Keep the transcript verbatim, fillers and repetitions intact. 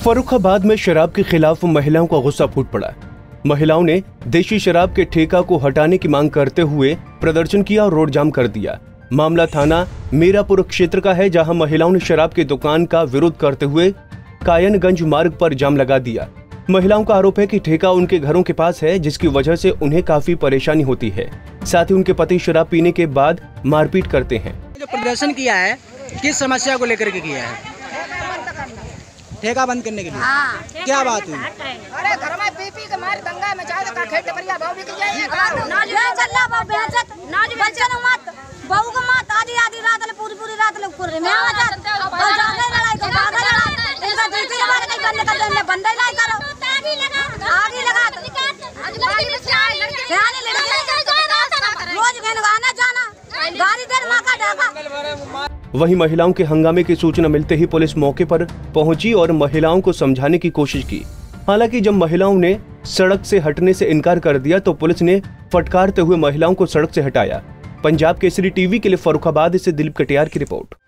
फर्रुखाबाद में शराब के खिलाफ महिलाओं का गुस्सा फूट पड़ा। महिलाओं ने देशी शराब के ठेका को हटाने की मांग करते हुए प्रदर्शन किया और रोड जाम कर दिया। मामला थाना मीरापुर क्षेत्र का है, जहां महिलाओं ने शराब की दुकान का विरोध करते हुए कायनगंज मार्ग पर जाम लगा दिया। महिलाओं का आरोप है कि ठेका उनके घरों के पास है, जिसकी वजह से उन्हें काफी परेशानी होती है। साथ ही उनके पति शराब पीने के बाद मारपीट करते हैं। जो प्रदर्शन किया है, किस समस्या को लेकर के किया है? ठेका बंद करने के लिए। हाँ, क्या बात हुई? अरे घर में पी पी के मार दंगा में चाहे तो खेत परिया भाव बिक जाए। ना जो चल्ला बा बेचत ना जो बच्चन मत बहू को मत आधी आधी रात ले पूरी पूरी रात ले कर मैं आ जा और जाने लड़ाई को भागा लड़ा इनका ड्यूटी हमारे नहीं करने का देने बंद नहीं करो। आगे लगा आगे लगा सियाने लड़के रोज घर आना जाना गाड़ी देर मां का ढाका। वहीं महिलाओं के हंगामे की सूचना मिलते ही पुलिस मौके पर पहुंची और महिलाओं को समझाने की कोशिश की। हालांकि जब महिलाओं ने सड़क से हटने से इनकार कर दिया तो पुलिस ने फटकारते हुए महिलाओं को सड़क से हटाया। पंजाब केसरी टीवी के लिए फर्रुखाबाद से दिलीप कटियार की रिपोर्ट।